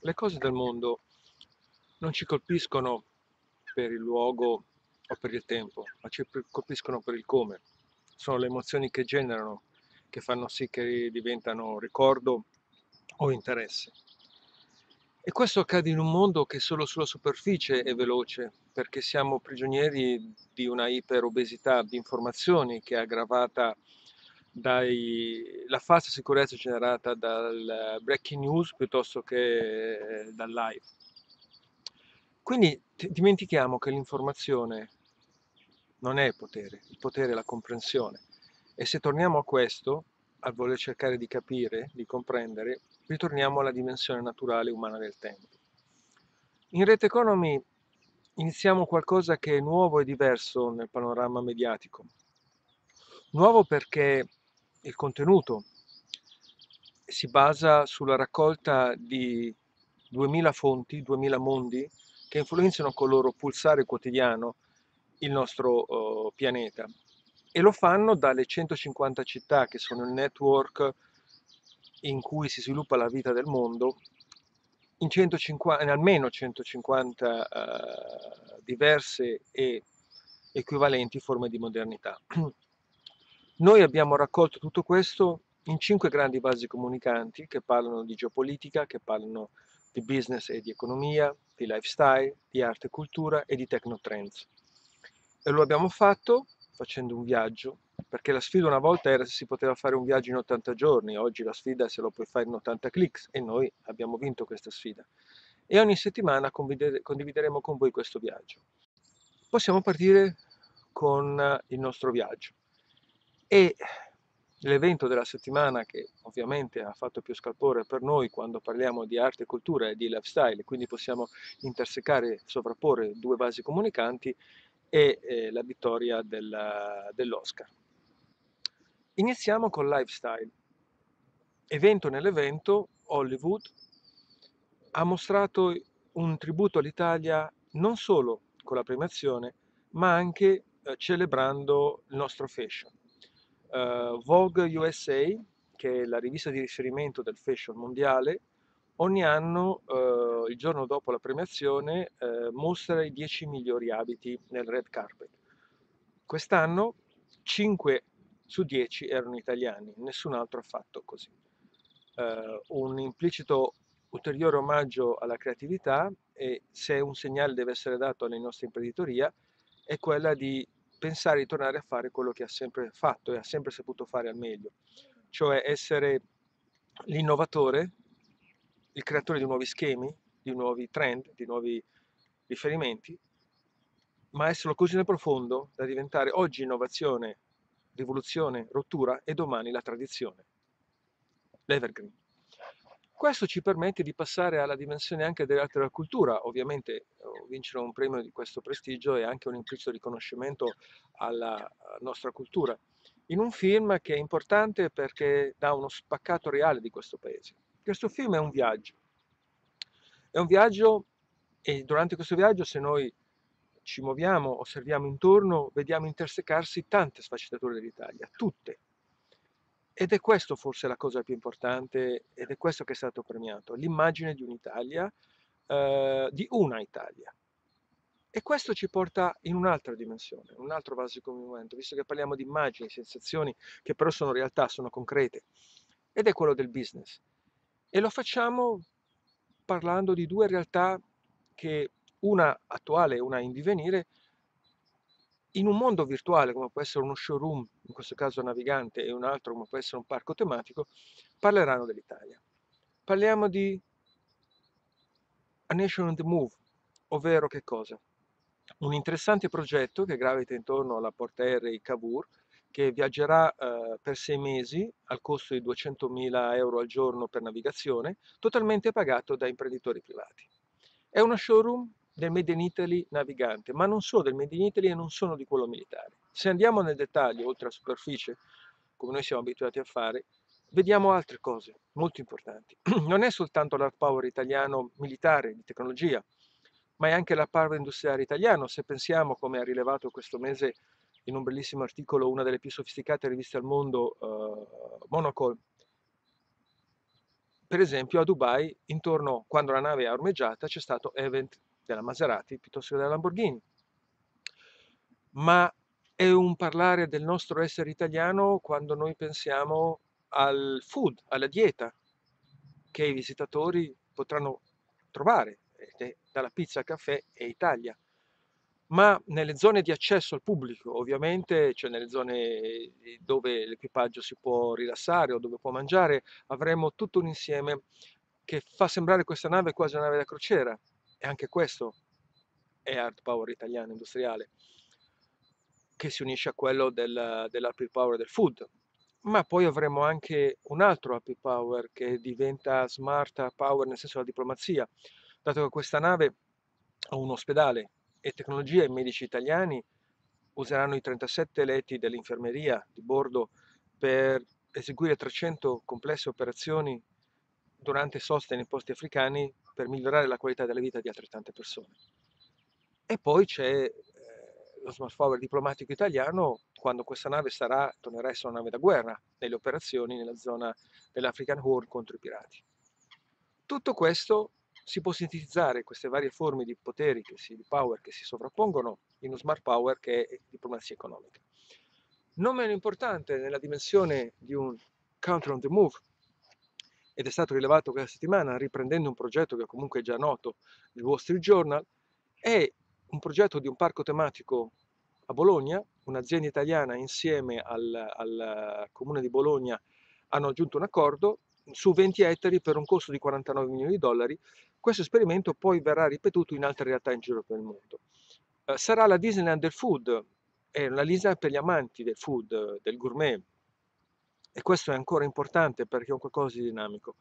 Le cose del mondo non ci colpiscono per il luogo o per il tempo, ma ci colpiscono per il come. Sono le emozioni che generano, che fanno sì che diventano ricordo o interesse. E questo accade in un mondo che solo sulla superficie è veloce, perché siamo prigionieri di una iperobesità di informazioni che è aggravata dalla falsa sicurezza generata dal breaking news piuttosto che dal live. Quindi dimentichiamo che l'informazione non è il potere è la comprensione. E se torniamo a questo, al voler cercare di capire, di comprendere, ritorniamo alla dimensione naturale umana del tempo. In Rete Economy iniziamo qualcosa che è nuovo e diverso nel panorama mediatico. Nuovo perché il contenuto si basa sulla raccolta di 2000 fonti, 2000 mondi che influenzano col loro pulsare quotidiano il nostro pianeta e lo fanno dalle 150 città che sono il network in cui si sviluppa la vita del mondo in 150, in almeno 150 diverse e equivalenti forme di modernità. Noi abbiamo raccolto tutto questo in 5 grandi basi comunicanti che parlano di geopolitica, che parlano di business e di economia, di lifestyle, di arte e cultura e di technotrends. E lo abbiamo fatto facendo un viaggio, perché la sfida una volta era se si poteva fare un viaggio in 80 giorni, oggi la sfida è se lo puoi fare in 80 clicks e noi abbiamo vinto questa sfida. E ogni settimana condivideremo con voi questo viaggio. Possiamo partire con il nostro viaggio. E l'evento della settimana che ovviamente ha fatto più scalpore per noi quando parliamo di arte e cultura e di lifestyle, quindi possiamo intersecare, sovrapporre due basi comunicanti, è la vittoria dell'Oscar. Iniziamo con lifestyle. Evento nell'evento, Hollywood ha mostrato un tributo all'Italia non solo con la premiazione, ma anche celebrando il nostro fashion. Vogue USA, che è la rivista di riferimento del fashion mondiale, ogni anno, il giorno dopo la premiazione, mostra i 10 migliori abiti nel red carpet. Quest'anno 5 su 10 erano italiani, nessun altro ha fatto così. Un implicito ulteriore omaggio alla creatività e se un segnale deve essere dato alla nostra imprenditoria è quella di pensare di tornare a fare quello che ha sempre fatto e ha sempre saputo fare al meglio, cioè essere l'innovatore, il creatore di nuovi schemi, di nuovi trend, di nuovi riferimenti, ma esserlo così nel profondo da diventare oggi innovazione, rivoluzione, rottura e domani la tradizione, l'evergreen. Questo ci permette di passare alla dimensione anche dell'arte della cultura, ovviamente vincere un premio di questo prestigio è anche un implicito riconoscimento alla nostra cultura, in un film che è importante perché dà uno spaccato reale di questo paese. Questo film è un viaggio e durante questo viaggio se noi ci muoviamo, osserviamo intorno, vediamo intersecarsi tante sfaccettature dell'Italia, tutte. Ed è questo forse la cosa più importante ed è questo che è stato premiato, l'immagine di un'Italia, di una Italia. E questo ci porta in un'altra dimensione, un altro basico momento, visto che parliamo di immagini, sensazioni, che però sono realtà, sono concrete, ed è quello del business. E lo facciamo parlando di due realtà che una attuale e una in divenire, in un mondo virtuale come può essere uno showroom, in questo caso navigante, e un altro come può essere un parco tematico, parleranno dell'Italia. Parliamo di A Nation on the Move, ovvero che cosa? Un interessante progetto che gravita intorno alla portaerei Cavour, che viaggerà per 6 mesi al costo di 200.000 euro al giorno per navigazione, totalmente pagato da imprenditori privati. È uno showroom del Made in Italy navigante, ma non solo del Made in Italy e non solo di quello militare. Se andiamo nel dettaglio, oltre alla superficie, come noi siamo abituati a fare, vediamo altre cose molto importanti. Non è soltanto l'hard power italiano militare, di tecnologia, ma è anche l'hard power industriale italiano. Se pensiamo, come ha rilevato questo mese in un bellissimo articolo una delle più sofisticate riviste al mondo, Monocol, per esempio a Dubai, intorno, quando la nave è ormeggiata, c'è stato event della Maserati piuttosto che della Lamborghini. Ma è un parlare del nostro essere italiano quando noi pensiamo al food, alla dieta che i visitatori potranno trovare, dalla pizza al caffè e Italia. Ma nelle zone di accesso al pubblico, ovviamente, cioè nelle zone dove l'equipaggio si può rilassare o dove può mangiare, avremo tutto un insieme che fa sembrare questa nave quasi una nave da crociera. E anche questo è hard power italiano, industriale, che si unisce a quello dell'hard power del food. Ma poi avremo anche un altro happy power che diventa smart power nel senso della diplomazia, dato che questa nave ha un ospedale e tecnologia e medici italiani useranno i 37 letti dell'infermeria di bordo per eseguire 300 complesse operazioni durante soste nei posti africani per migliorare la qualità della vita di altrettante persone. E poi c'è lo smart power diplomatico italiano quando questa nave tornerà a essere una nave da guerra nelle operazioni nella zona dell'African Horn contro i pirati. Tutto questo si può sintetizzare, queste varie forme di poteri, di power che si sovrappongono, in uno smart power che è diplomazia economica. Non meno importante nella dimensione di un country on the move, ed è stato rilevato questa settimana riprendendo un progetto che comunque è già noto, il Wall Street Journal, è un progetto di un parco tematico a Bologna, un'azienda italiana insieme al comune di Bologna hanno aggiunto un accordo su 20 ettari per un costo di 49 milioni di dollari. Questo esperimento poi verrà ripetuto in altre realtà in giro per il mondo. Sarà la Disneyland del food, è una Disneyland per gli amanti del food, del gourmet, e questo è ancora importante perché è un qualcosa di dinamico.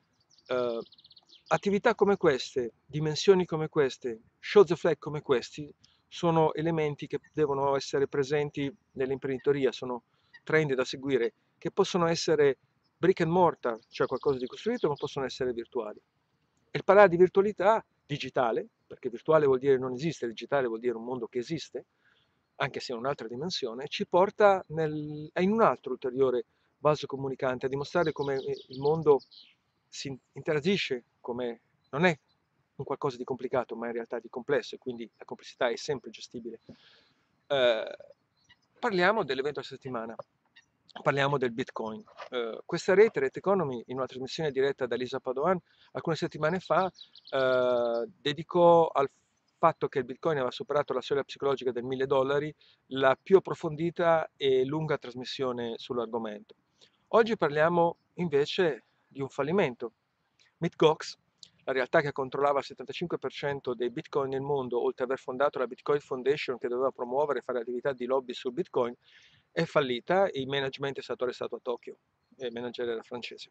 Eh, Attività come queste, dimensioni come queste, show the flag come questi, sono elementi che devono essere presenti nell'imprenditoria, sono trend da seguire, che possono essere brick and mortar, cioè qualcosa di costruito, ma possono essere virtuali. E il parlare di virtualità digitale, perché virtuale vuol dire non esiste, digitale vuol dire un mondo che esiste, anche se in un'altra dimensione, ci porta in un altro ulteriore vaso comunicante, a dimostrare come il mondo si interagisce, come non è un qualcosa di complicato, ma in realtà di complesso, e quindi la complessità è sempre gestibile. Eh, Parliamo dell'evento della settimana, parliamo del Bitcoin. Questa Rete Economy, in una trasmissione diretta da Lisa Padoan, alcune settimane fa, dedicò al fatto che il Bitcoin aveva superato la soglia psicologica del $1000 la più approfondita e lunga trasmissione sull'argomento. Oggi parliamo invece di un fallimento. Mt. Gox, la realtà che controllava il 75% dei Bitcoin nel mondo, oltre ad aver fondato la Bitcoin Foundation che doveva promuovere e fare attività di lobby sul Bitcoin, è fallita e il management è stato arrestato a Tokyo, e il manager era francese.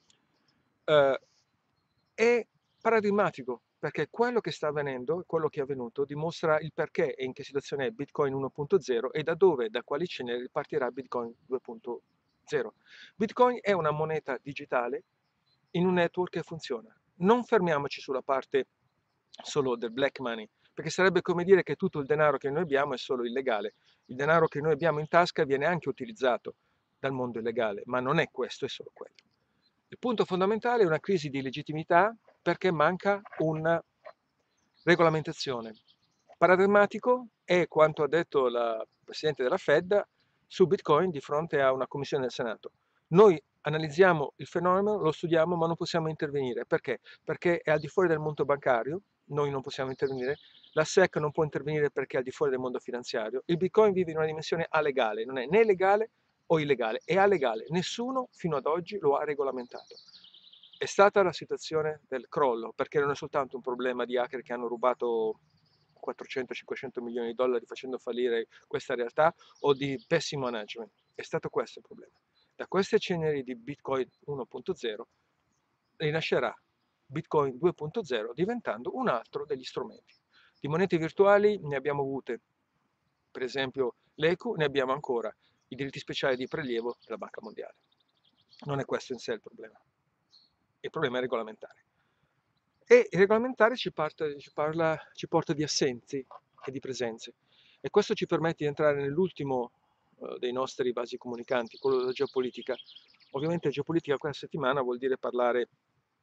È paradigmatico perché quello che sta avvenendo, quello che è avvenuto, dimostra il perché e in che situazione è Bitcoin 1.0 e da dove, da quali ceneri ripartirà Bitcoin 2.0. Bitcoin è una moneta digitale in un network che funziona. Non fermiamoci sulla parte solo del black money, perché sarebbe come dire che tutto il denaro che noi abbiamo è solo illegale. Il denaro che noi abbiamo in tasca viene anche utilizzato dal mondo illegale, ma non è questo, è solo quello. Il punto fondamentale è una crisi di legittimità perché manca una regolamentazione. Paradigmatico è quanto ha detto la Presidente della Fed su Bitcoin di fronte a una commissione del Senato. Noi analizziamo il fenomeno, lo studiamo, ma non possiamo intervenire. Perché? Perché è al di fuori del mondo bancario, noi non possiamo intervenire, la SEC non può intervenire perché è al di fuori del mondo finanziario. Il Bitcoin vive in una dimensione alegale, non è né legale o illegale, è alegale. Nessuno fino ad oggi lo ha regolamentato. È stata la situazione del crollo, perché non è soltanto un problema di hacker che hanno rubato 400-500 milioni di dollari facendo fallire questa realtà o di pessimo management. È stato questo il problema. Da queste ceneri di Bitcoin 1.0 rinascerà Bitcoin 2.0 diventando un altro degli strumenti. Di monete virtuali ne abbiamo avute, per esempio l'ECU, ne abbiamo ancora, i diritti speciali di prelievo della Banca Mondiale. Non è questo in sé il problema. Il problema è regolamentare. E il regolamentare ci porta di assenzi e di presenze. E questo ci permette di entrare nell'ultimo dei nostri vasi comunicanti, quello della geopolitica. Ovviamente geopolitica questa settimana vuol dire parlare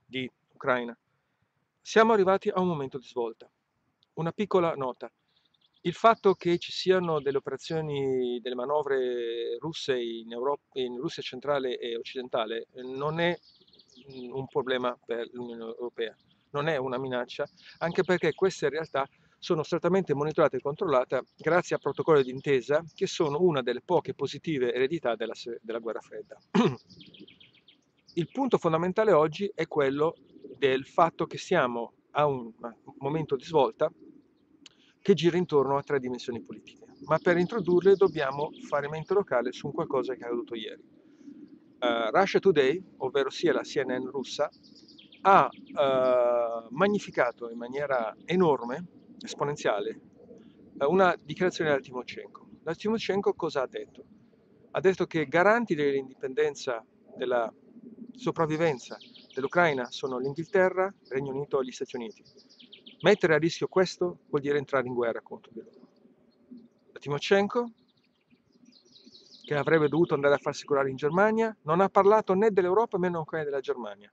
di Ucraina. Siamo arrivati a un momento di svolta. Una piccola nota. Il fatto che ci siano delle operazioni, delle manovre russe in Russia centrale e occidentale non è un problema per l'Unione Europea, non è una minaccia, anche perché queste in realtà sono strettamente monitorate e controllate grazie a protocolli d'intesa che sono una delle poche positive eredità della guerra fredda. Il punto fondamentale oggi è quello del fatto che siamo a un momento di svolta che gira intorno a tre dimensioni politiche, ma per introdurle dobbiamo fare mente locale su un qualcosa che è accaduto ieri. Russia Today, ovvero sia la CNN russa, ha magnificato in maniera enorme, esponenziale, una dichiarazione da Timoshenko. Da Timoshenko cosa ha detto? Ha detto che garanti dell'indipendenza, della sopravvivenza dell'Ucraina sono l'Inghilterra, il Regno Unito e gli Stati Uniti. Mettere a rischio questo vuol dire entrare in guerra contro di loro. La Timoshenko, che avrebbe dovuto andare a farsi curare in Germania, non ha parlato né dell'Europa né della Germania.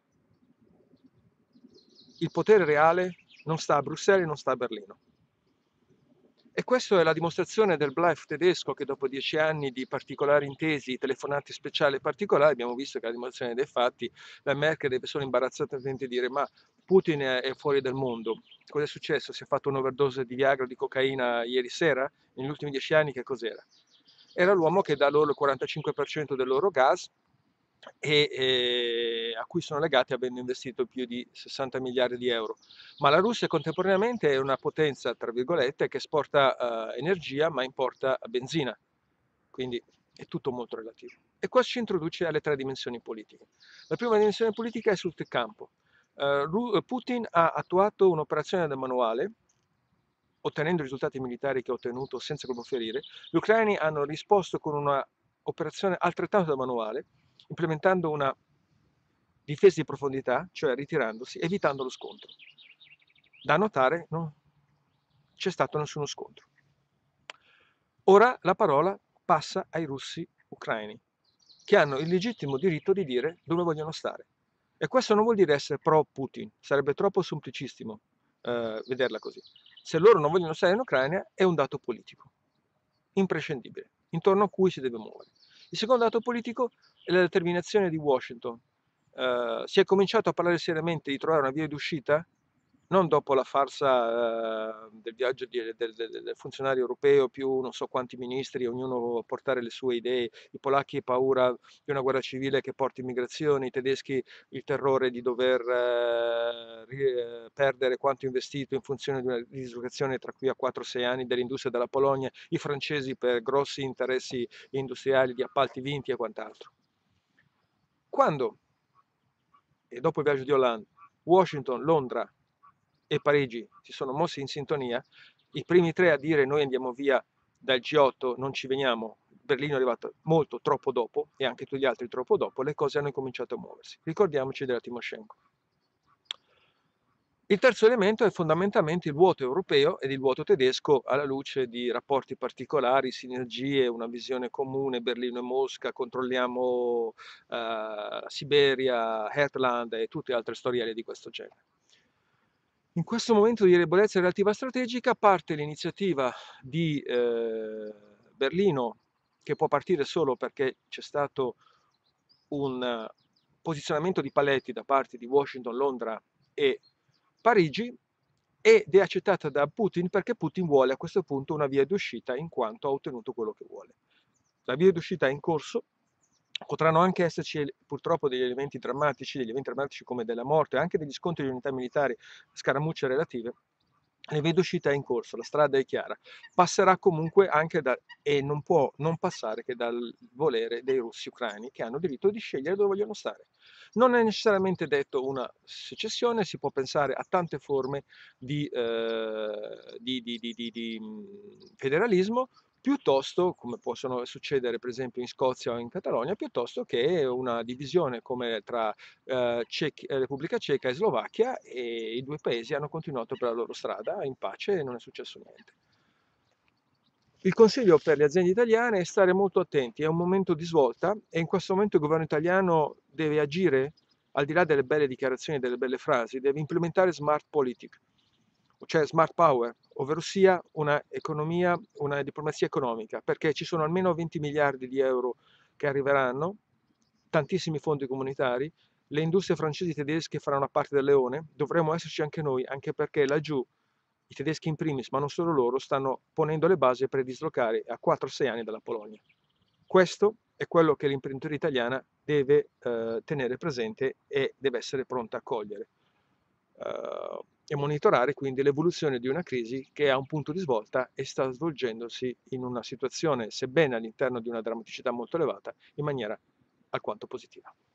Il potere reale non sta a Bruxelles, non sta a Berlino. E questa è la dimostrazione del bluff tedesco che dopo 10 anni di particolari intesi, telefonati speciali e particolari, abbiamo visto che la dimostrazione dei fatti, la Merkel deve solo imbarazzatamente dire ma Putin è fuori dal mondo. Cosa è successo? Si è fatto un'overdose di Viagra o di cocaina ieri sera? Negli ultimi 10 anni che cos'era? Era l'uomo che dà loro il 45% del loro gas e a cui sono legati avendo investito più di 60 miliardi di euro. Ma la Russia contemporaneamente è una potenza, tra virgolette, che esporta energia ma importa benzina, quindi è tutto molto relativo. E qua ci introduce alle tre dimensioni politiche. La prima dimensione politica è sul campo. Putin ha attuato un'operazione da manuale, ottenendo i risultati militari che ha ottenuto senza colpo ferire. Gli ucraini hanno risposto con una operazione altrettanto da manuale, implementando una difesa di profondità, cioè ritirandosi, evitando lo scontro. Da notare, non c'è stato nessuno scontro. Ora la parola passa ai russi ucraini, che hanno il legittimo diritto di dire dove vogliono stare. E questo non vuol dire essere pro Putin, sarebbe troppo semplicissimo vederla così. Se loro non vogliono stare in Ucraina è un dato politico, imprescindibile, intorno a cui si deve muovere. Il secondo dato politico è la determinazione di Washington. Si è cominciato a parlare seriamente di trovare una via d'uscita, non dopo la farsa del viaggio del funzionario europeo più non so quanti ministri, ognuno a portare le sue idee, i polacchi paura di una guerra civile che porti immigrazione, i tedeschi il terrore di dover perdere quanto investito in funzione di una dislocazione tra qui a 4-6 anni dell'industria della Polonia, i francesi per grossi interessi industriali di appalti vinti e quant'altro. Quando, e dopo il viaggio di Hollande, Washington, Londra e Parigi si sono mossi in sintonia, i primi tre a dire noi andiamo via dal G8, non ci veniamo, Berlino è arrivato molto troppo dopo e anche tutti gli altri troppo dopo, le cose hanno cominciato a muoversi. Ricordiamoci della Timoshenko. Il terzo elemento è fondamentalmente il vuoto europeo ed il vuoto tedesco alla luce di rapporti particolari, sinergie, una visione comune, Berlino e Mosca, controlliamo Siberia, Heartland e tutte altre storielle di questo genere. In questo momento di debolezza relativa strategica parte l'iniziativa di Berlino, che può partire solo perché c'è stato un posizionamento di paletti da parte di Washington, Londra e Parigi, ed è accettata da Putin perché Putin vuole a questo punto una via d'uscita in quanto ha ottenuto quello che vuole. La via d'uscita è in corso, potranno anche esserci purtroppo degli eventi drammatici come della morte, anche degli scontri di unità militari, scaramucce relative. La via d'uscita è in corso, la strada è chiara, passerà comunque anche e non può non passare che dal volere dei russi ucraini che hanno diritto di scegliere dove vogliono stare. Non è necessariamente detto una secessione, si può pensare a tante forme di federalismo, piuttosto, come possono succedere per esempio in Scozia o in Catalogna, piuttosto che una divisione come tra Repubblica Ceca e Slovacchia, e i due paesi hanno continuato per la loro strada in pace e non è successo niente. Il consiglio per le aziende italiane è stare molto attenti, è un momento di svolta e in questo momento il governo italiano deve agire al di là delle belle dichiarazioni e delle belle frasi, deve implementare smart politic, cioè smart power, ovvero sia una economia, una diplomazia economica, perché ci sono almeno 20 miliardi di euro che arriveranno, tantissimi fondi comunitari, le industrie francesi e tedesche faranno parte del leone, dovremmo esserci anche noi, anche perché laggiù i tedeschi in primis, ma non solo loro, stanno ponendo le basi per dislocare a 4-6 anni dalla Polonia. Questo è quello che l'imprenditoria italiana deve tenere presente e deve essere pronta a cogliere e monitorare quindi l'evoluzione di una crisi che ha un punto di svolta e sta svolgendosi in una situazione, sebbene all'interno di una drammaticità molto elevata, in maniera alquanto positiva.